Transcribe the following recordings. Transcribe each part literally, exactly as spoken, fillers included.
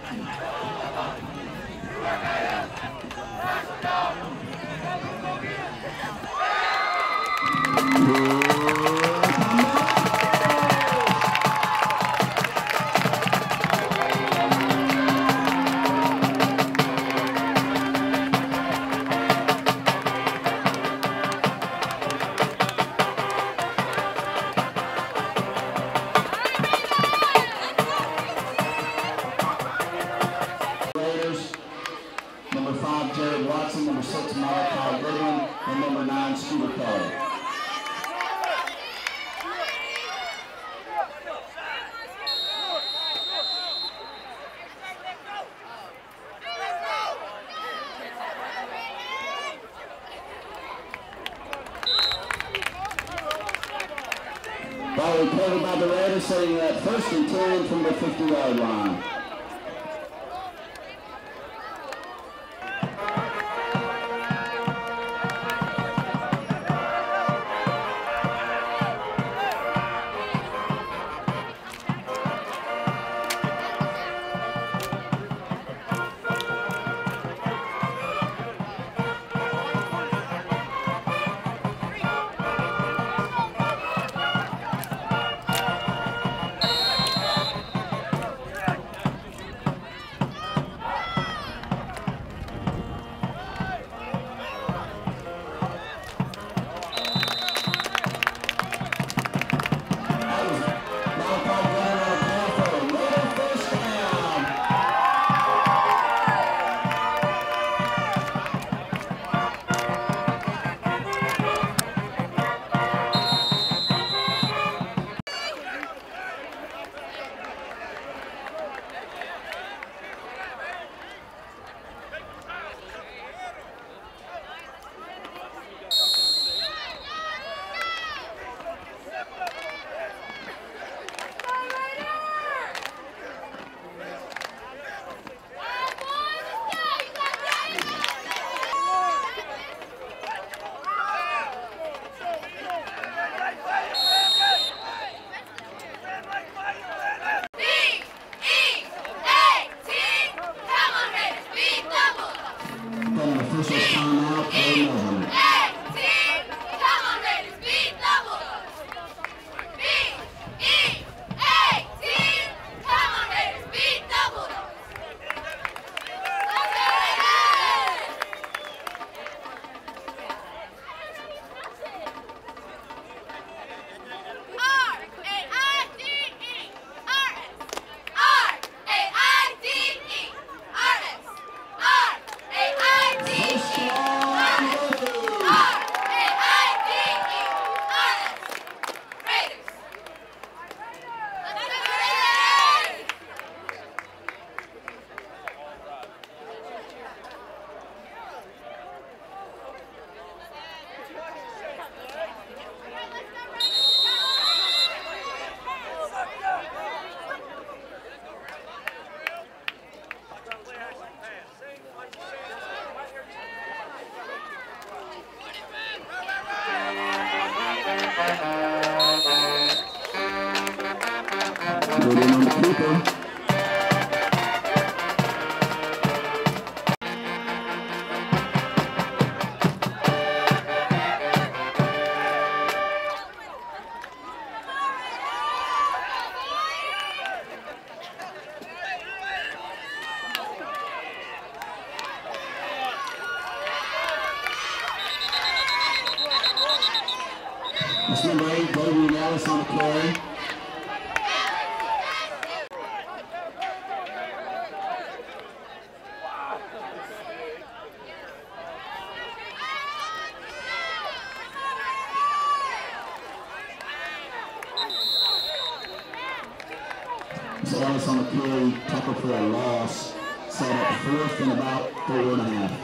Ball reported by the Raiders, setting at first and ten from the fifty-yard line. That's number eight, David Ellis on the carry. So Ellis on the carry, tackle for a loss. Set up fourth and about four and a half.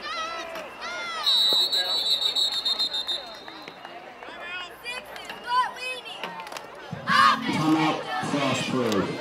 What? proof.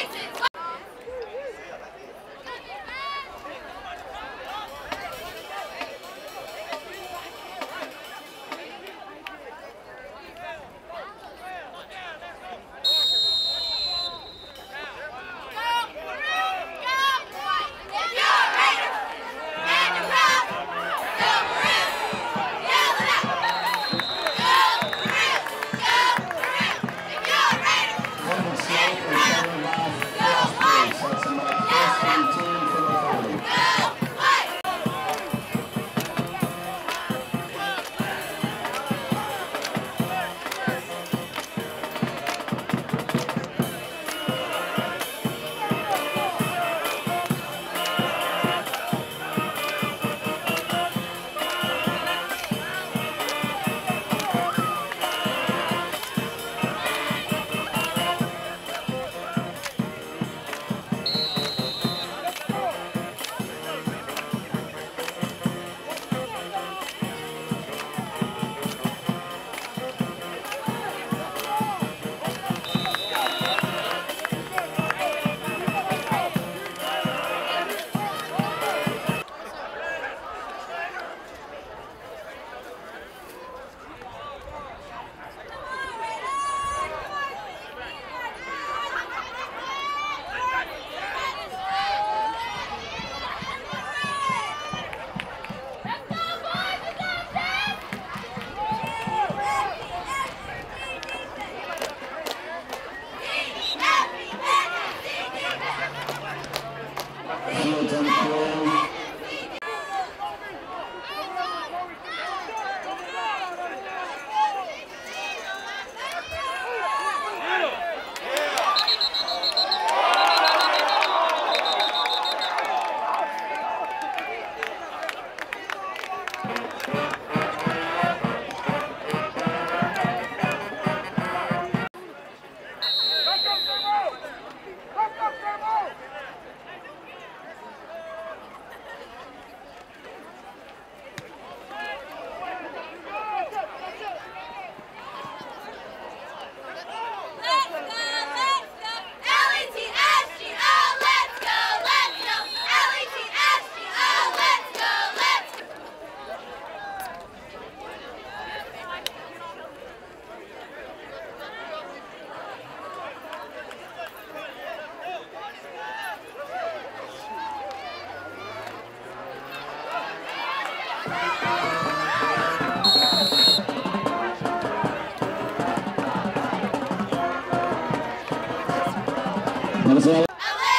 That was all.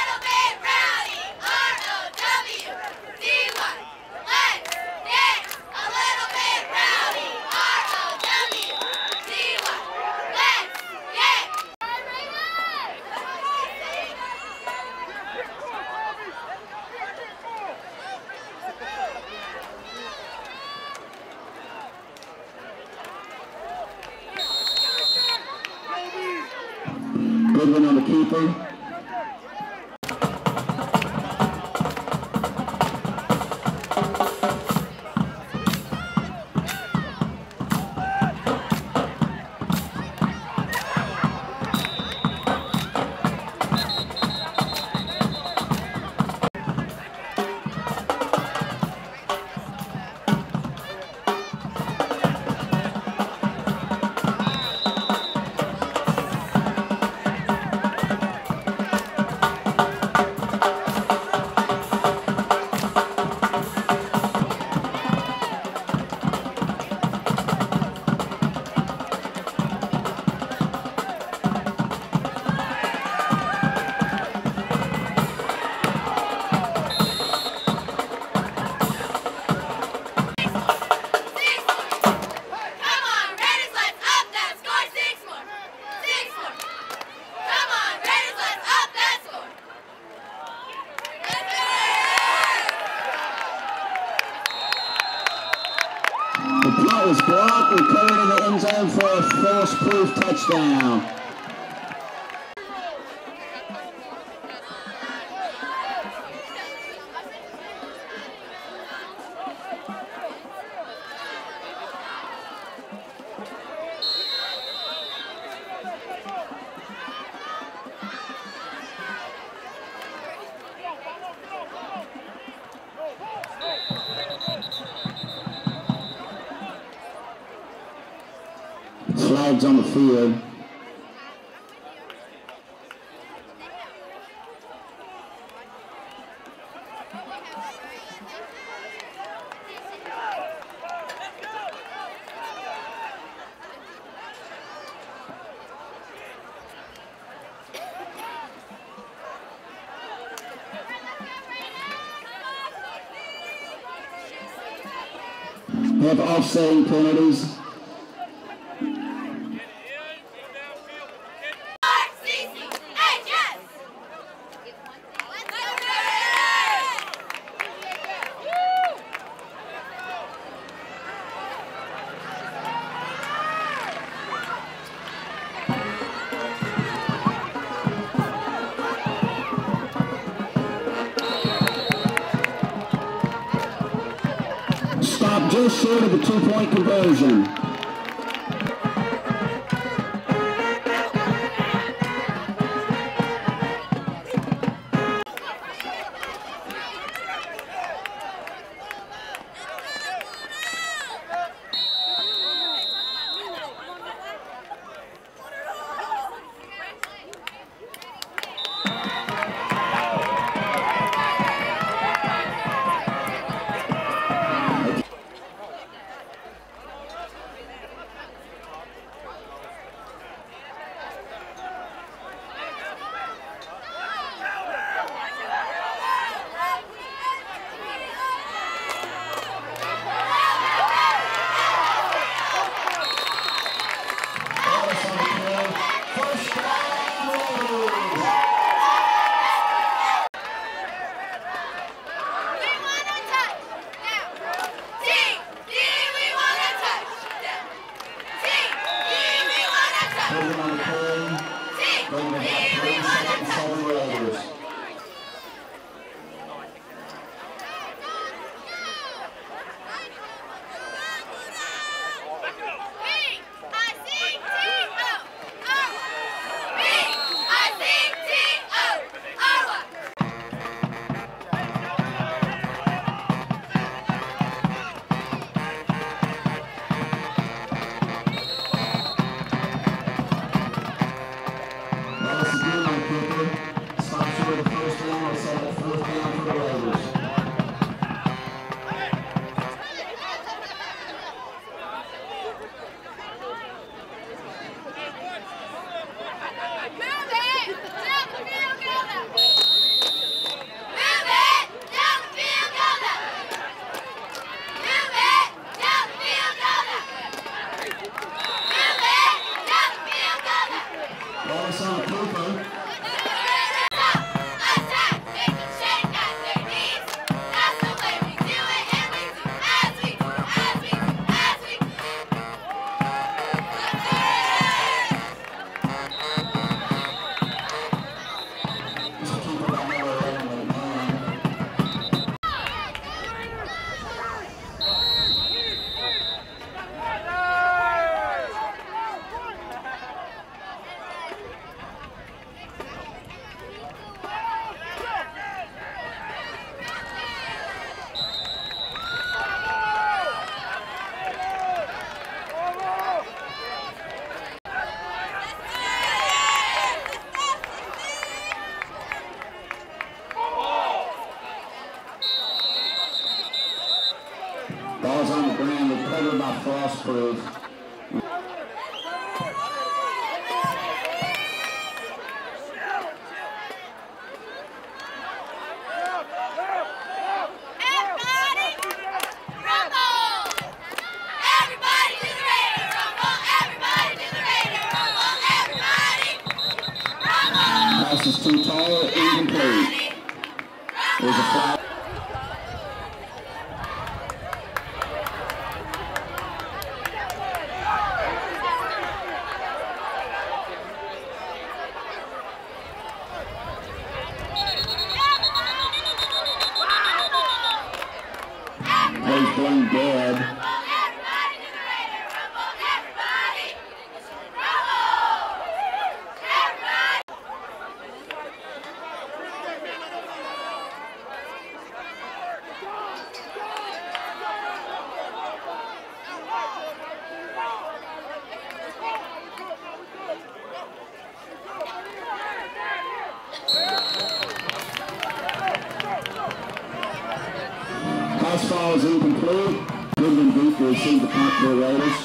Good one on the keeper. The punt was blocked and carried in the end zone for a force-proof touchdown. Flags on the field. We have offsetting penalties. Stop just short of the two-point conversion. Ball's on the ground, recovered by Frostproof. Pass is too tall, incomplete. There's a flag. Play's blown dead. receive the punt for the Raiders.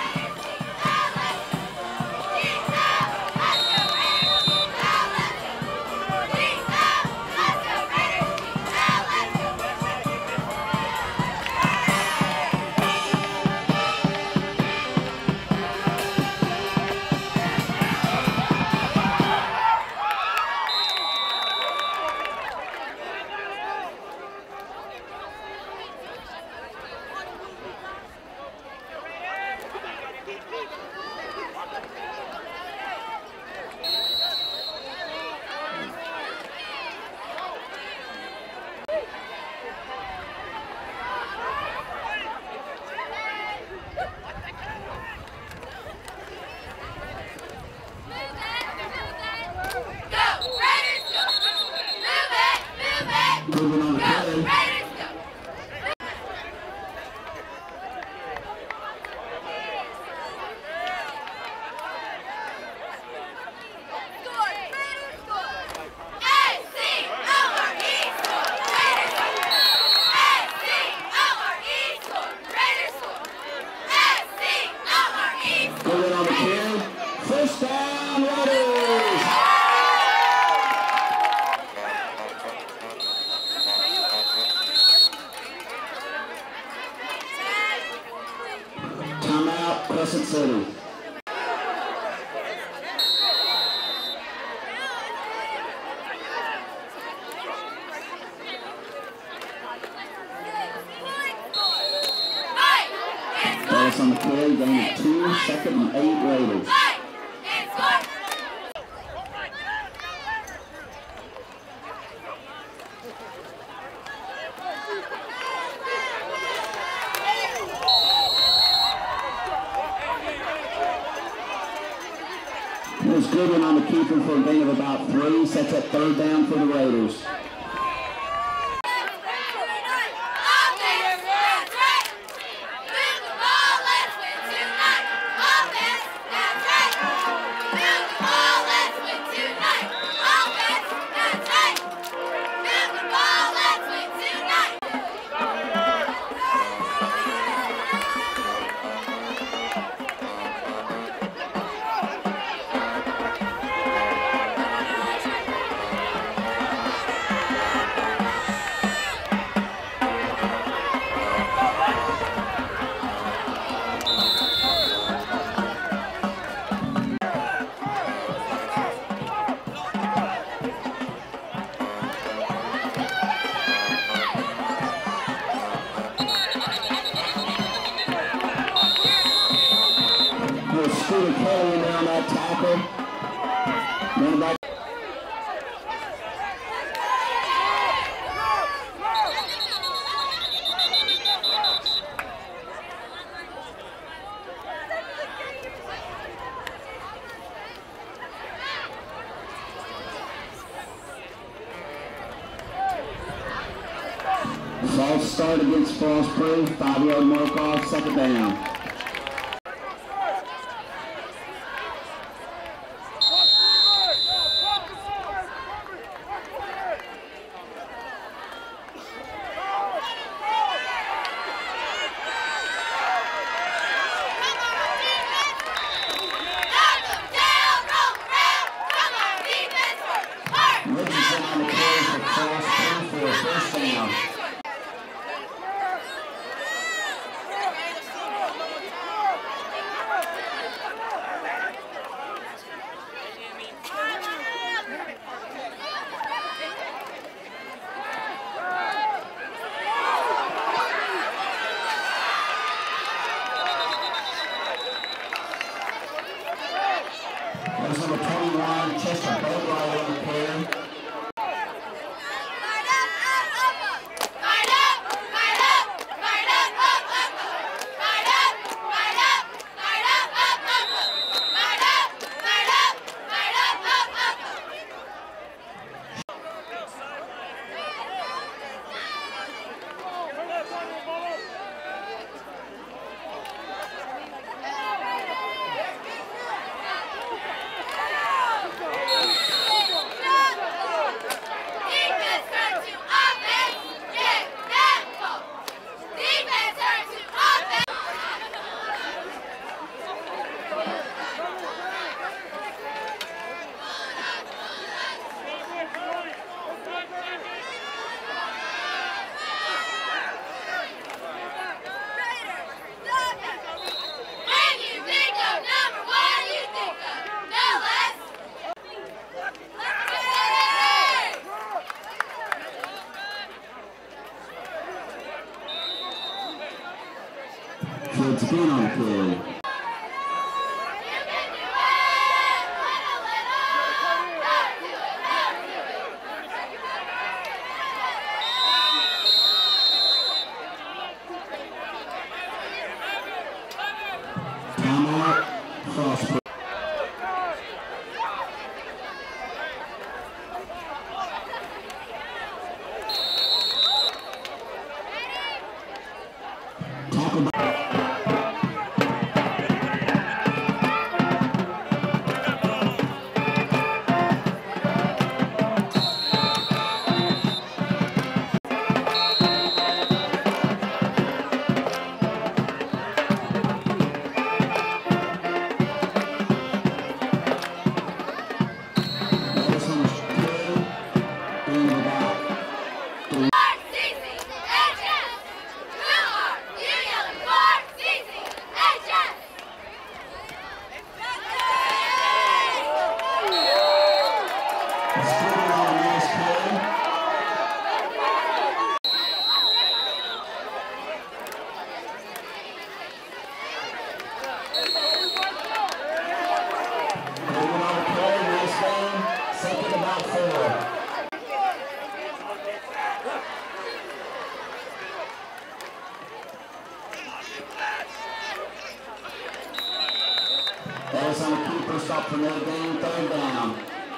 Moving on the play. Moving on the carry. First down, Raiders. Timeout, Crescent City. Dallas on the carry, gain of two, second and eight Raiders. There's Goodwin on the keeper for a gain of about three. Sets up third down for the Raiders. Scooter Kelly down that tackle. Running back. False start against Frostproof. Five-yard mark off, second down. Richardson on the carry for Frostproof for a first down. There's number twenty-one, Chester Boatwright on the carry. Kids again on the carry. Timeout, Frostburg. Talk about second about four. That is on the keeper, stop for no gain, third down.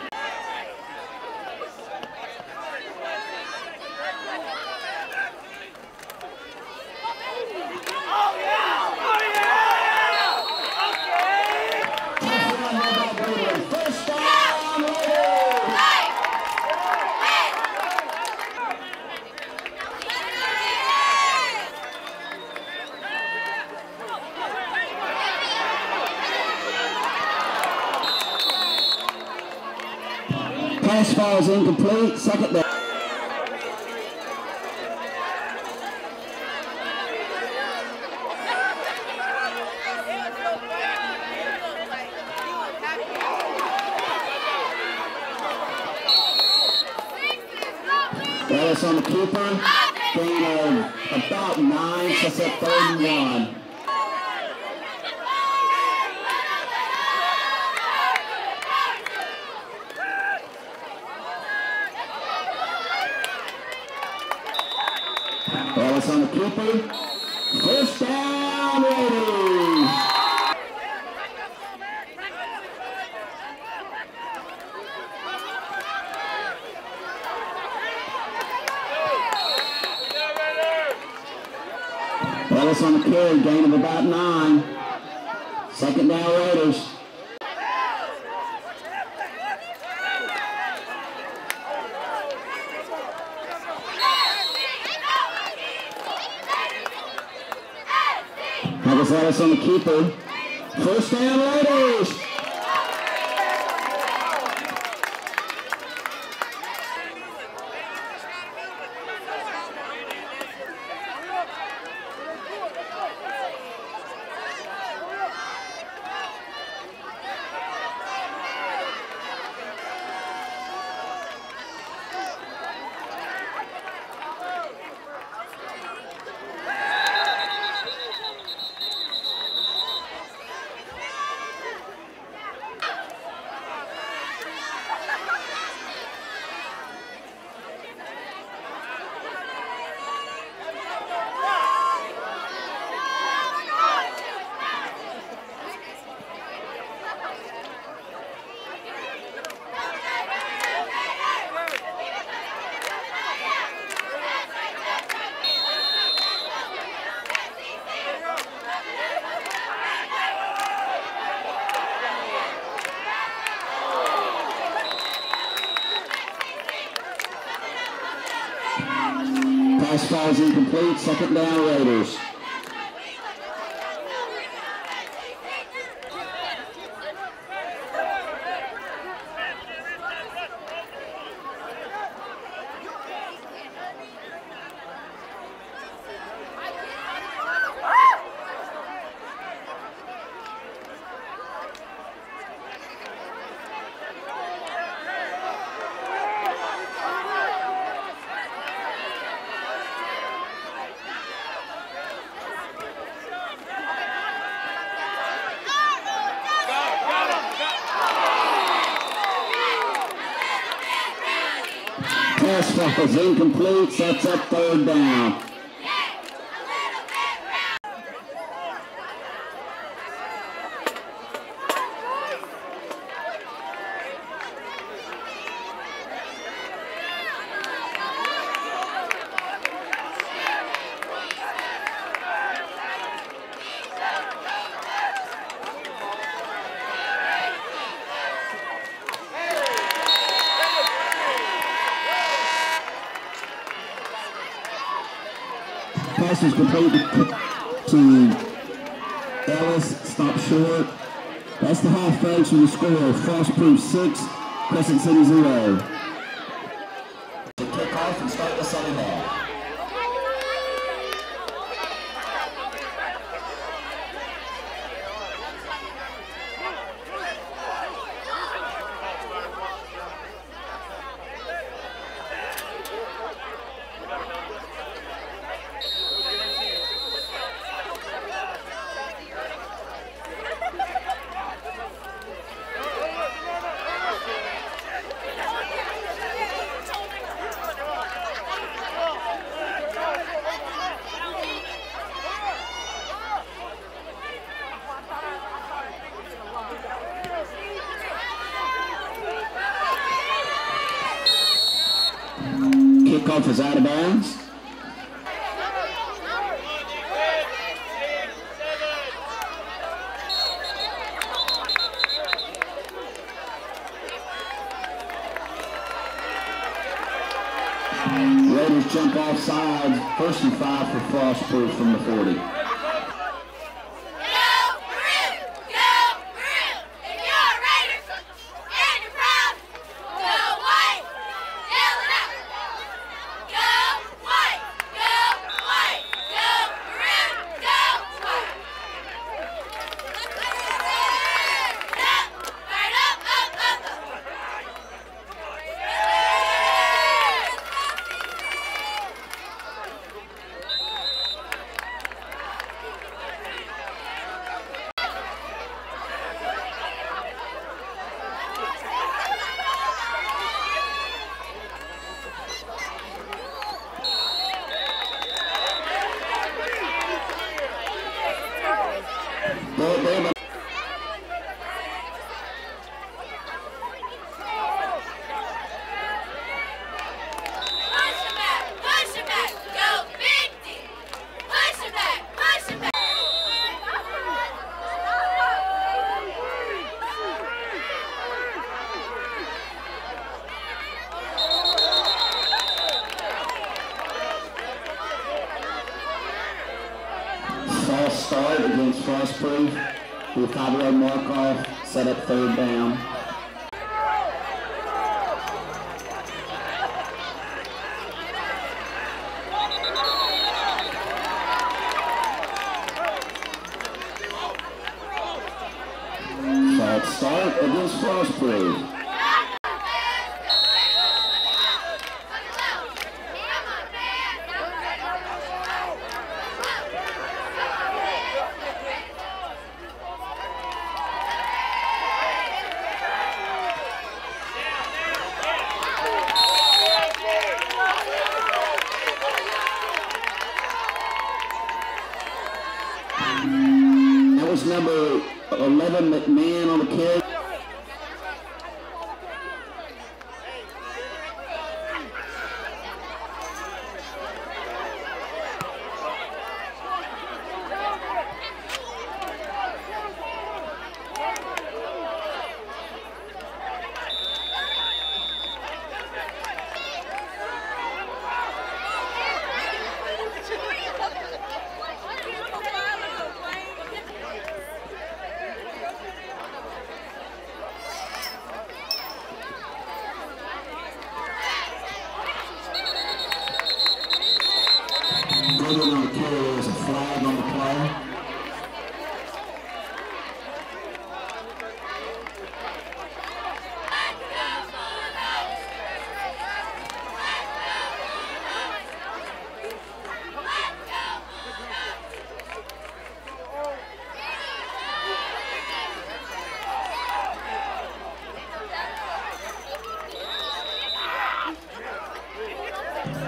Pass falls incomplete, second down. That is on the keeper, gain of about nine, so it's at third and one. That is on the keeper, first down, Raiders. That is on the carry, gain of about nine. Second down, Raiders. That was that is on the keeper. First down, Raiders. Pass falls incomplete, second down, Raiders. pass was incomplete, sets up third down. Pass is complete to Ellis, stop short. That's the half, folks, with the score. Frostproof six, Crescent City zero. To kick off and start the second half. Kickoff is out of bounds. Raiders jump off sides. First and five for Frostproof from the forty. False start against Frostproof. The five-yard mark off, set up third down. False start against Frostproof. That was number eleven, McMahon, on the carry.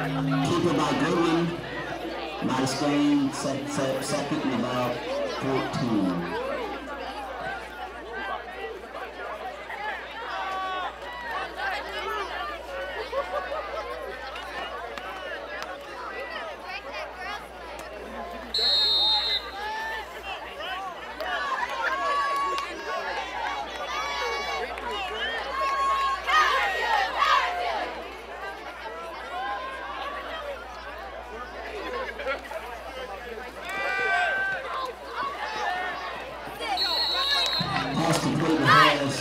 Keeper by Goodwin. Nice game. Set, set, second and about fourteen. Pass complete to Harris.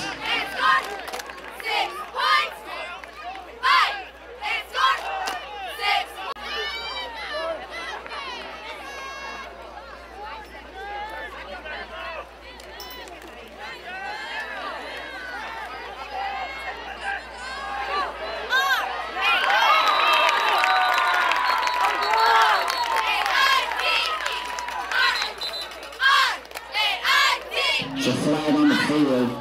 It's a flag on the field.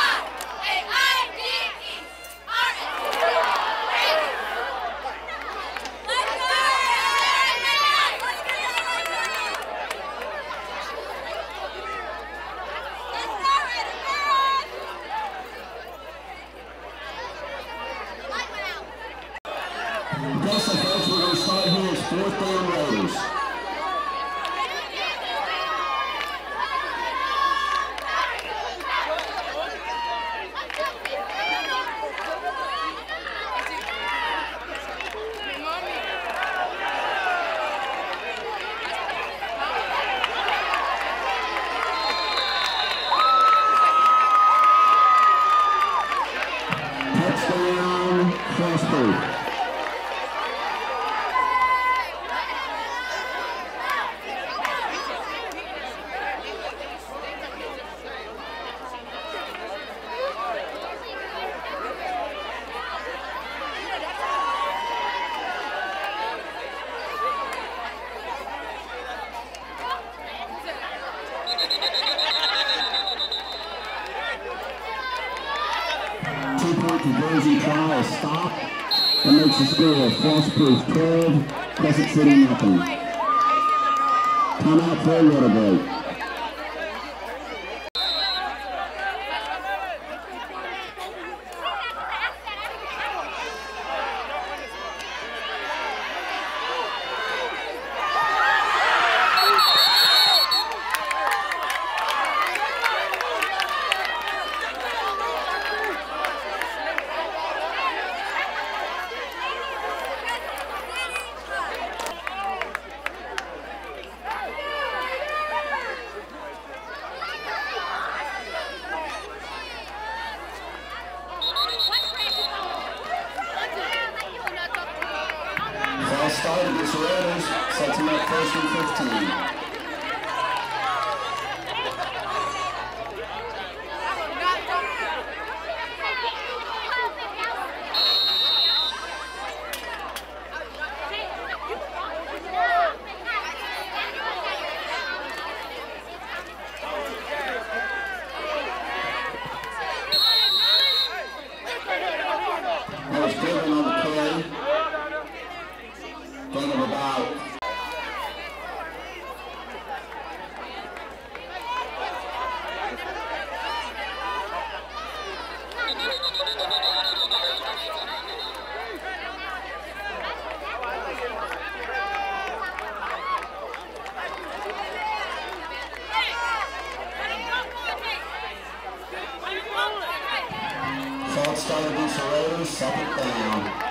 Okay, so folks, we're going to start here. It's fourth down Raiders. Touchdown, Frostproof. Two-point conversion try is stopped. That makes the score Frostproof twelve, Crescent City nothing. Timeout for a water break. False start against the Raiders, sets him up first and fifteen. That was Goodwin on the play. Gain of about. False start against the Raiders, second down.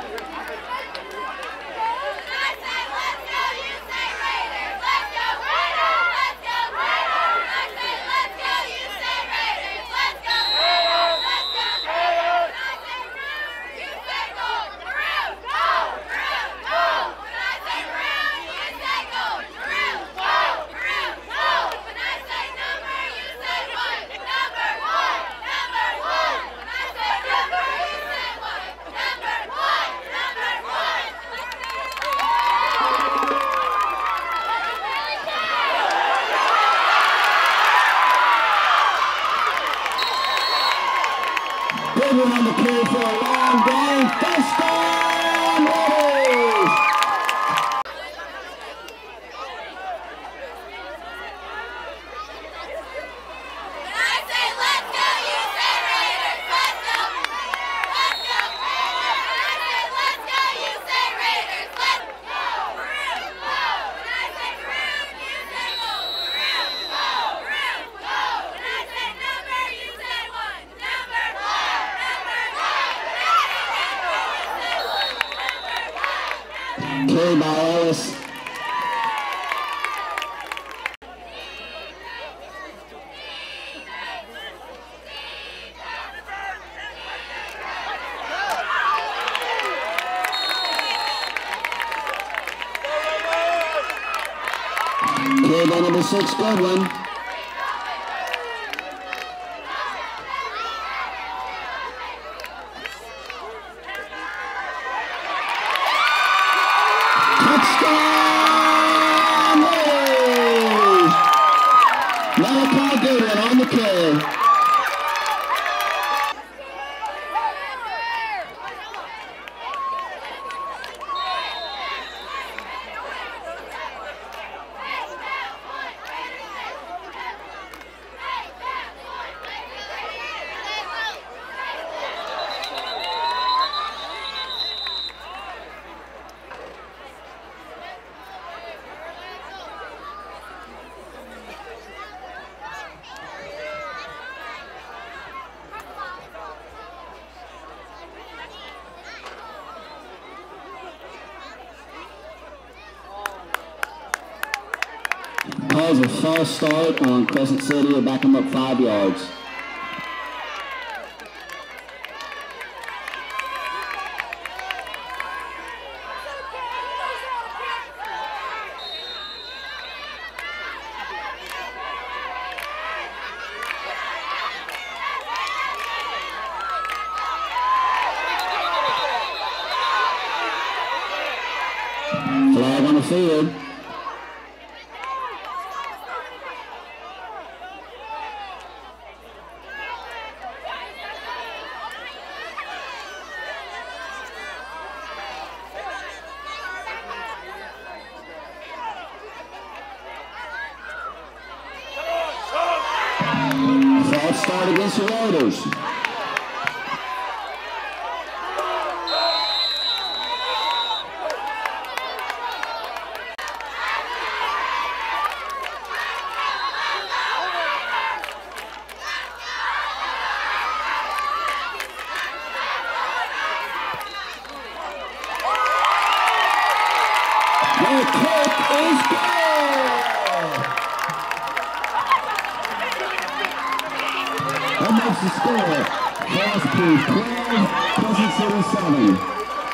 Goodwin on the carry for a long game. Touchdown, Raiders! Carried by Ellis. Carried by number six, Goodwin. Calls a false start on Crescent City to back them up five yards. Flag on the field. False start against the Raiders. The kick is good. That makes the score. Fast Proof twelve, Crescent City seven.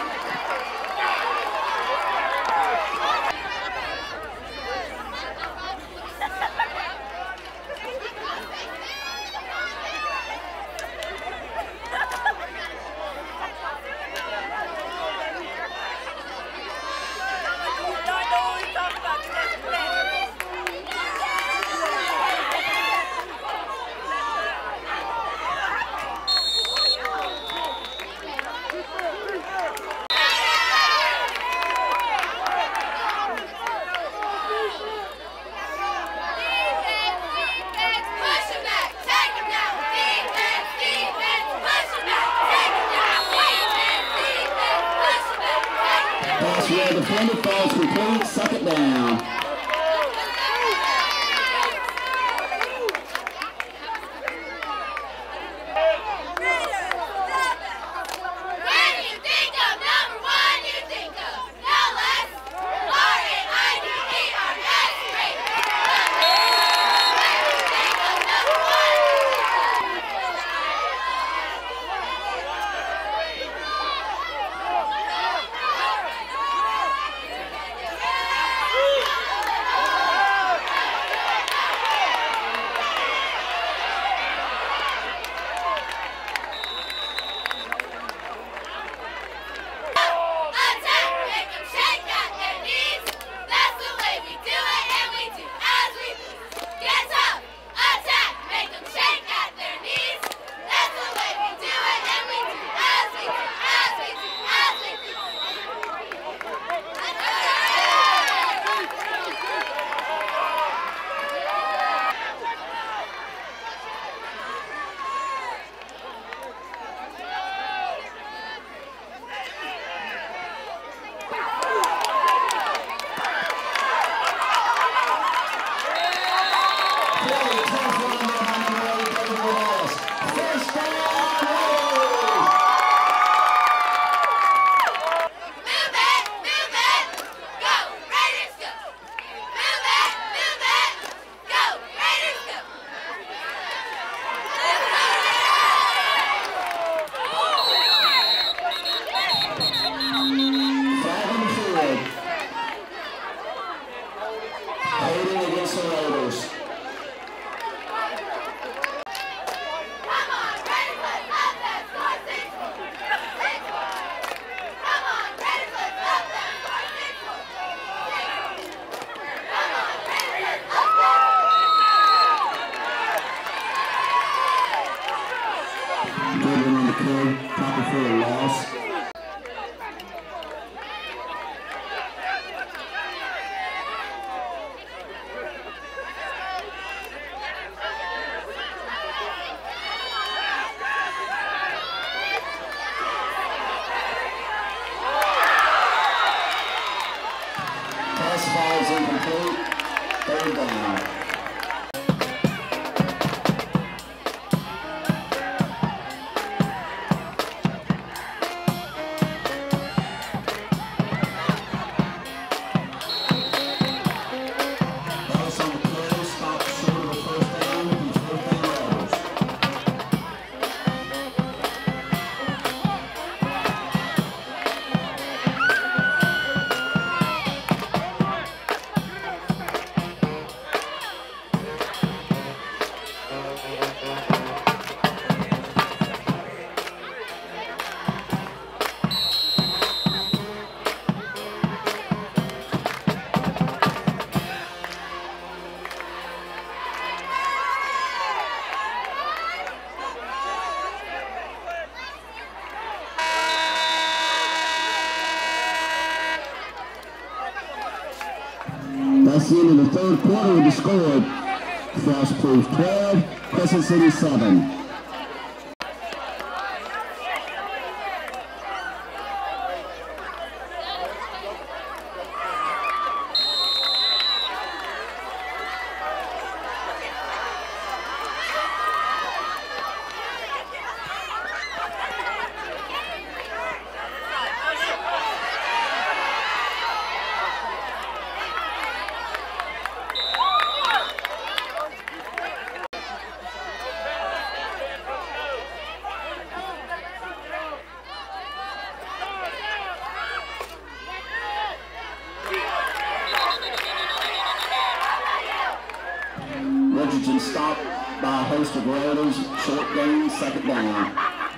Pass where the defender falls complete, second down. Good one on the carry. Tackle for a loss. Pass falls incomplete. Third down. That's the end of the third quarter with the score. Frostproof twelve, Crescent City seven. Richardson stopped by a host of Raiders. Short gain, second down.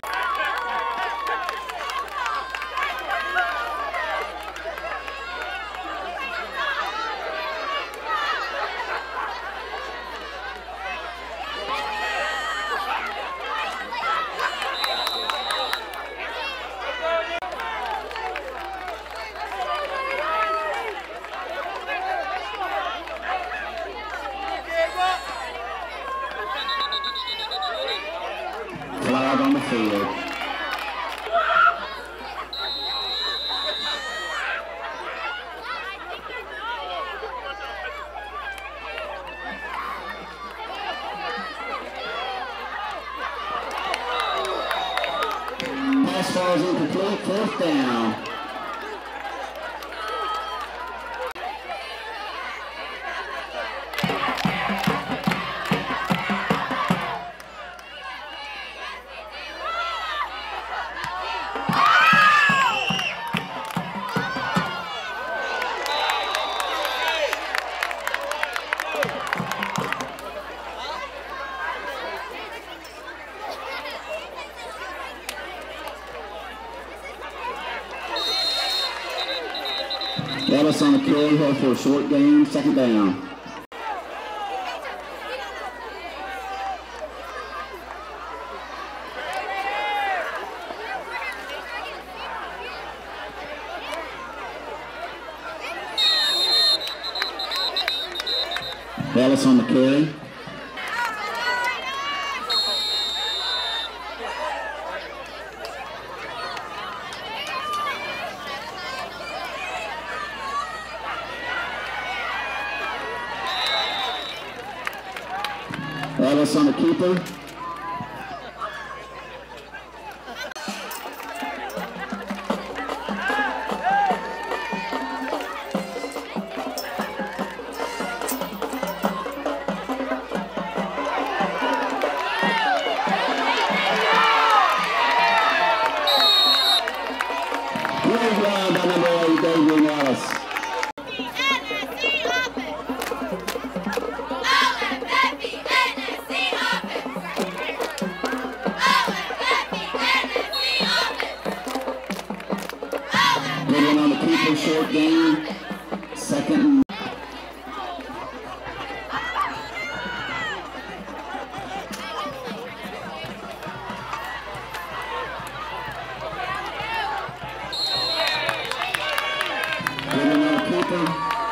Flag on the field. Pass falls incomplete, fourth down. Ellis on the carry here for a short gain, second down. Ellis on the carry. Ellis on the keeper. Great run by number eight, David Ellis. Short gain, second. Shepherd.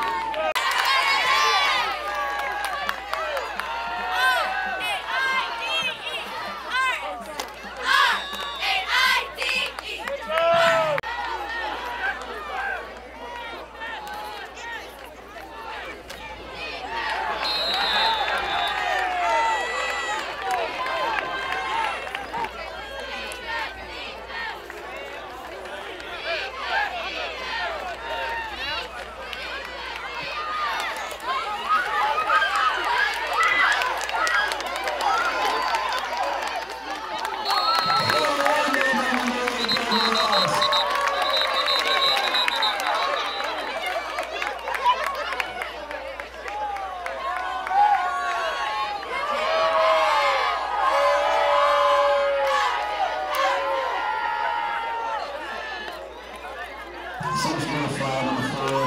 Substitute flag on the floor.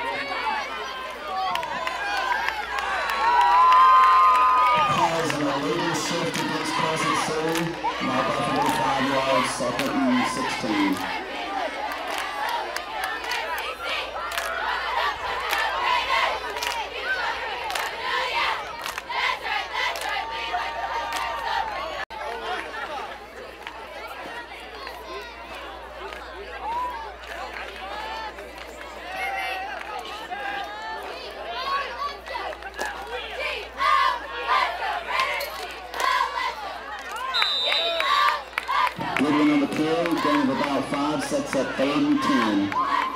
Calls an illegal shift against Crescent City. Mark off forty-five yards, second and sixteen. Goodwin on the carry, gain of about five, sets up third and ten.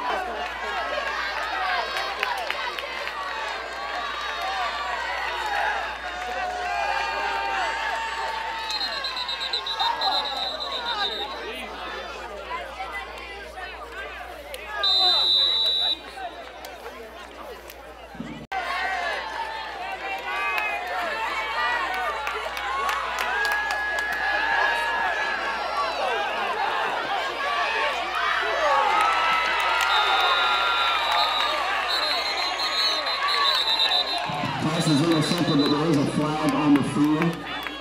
Pass is a little simple, but there is a flag on the field.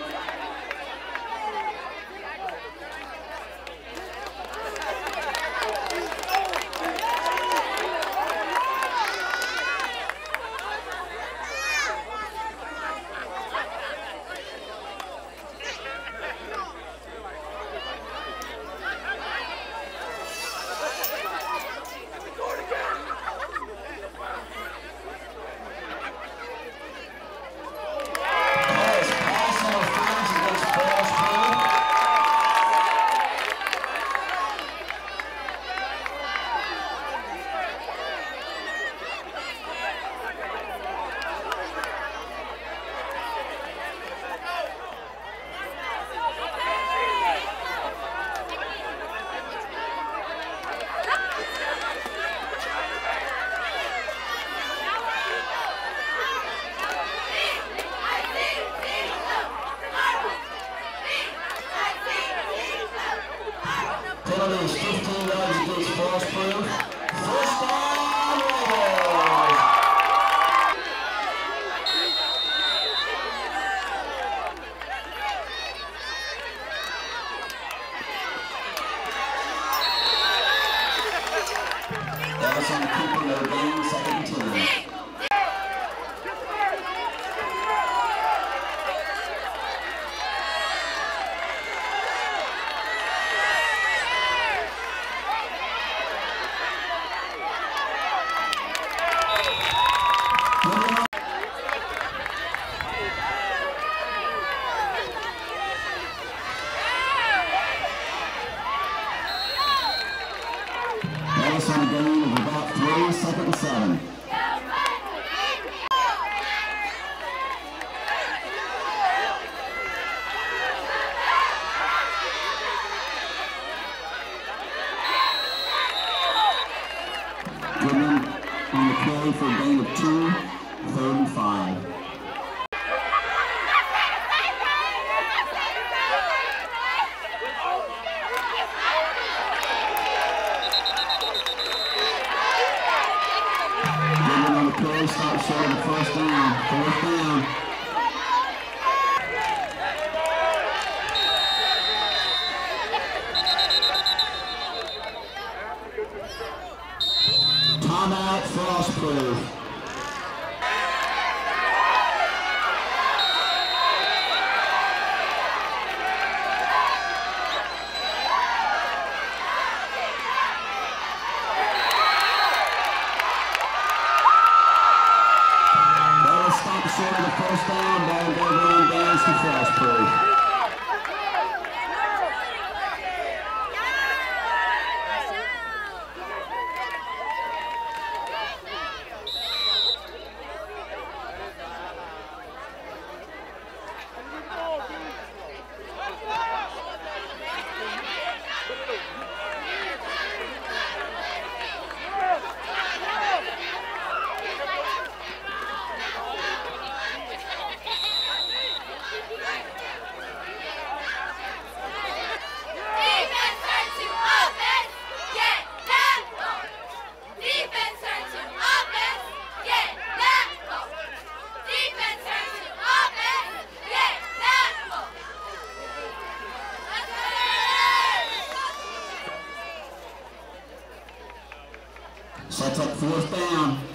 Penalty is fifteen yards against Frostproof. First down, Rebels. Allison keeping their game, second and ten. Ellis on a gain of about three, second and seven. Goodman on the carry for a gain of two, third and five. Stop short of the first down, fourth down. Timeout, Frostproof. Sets up fourth down.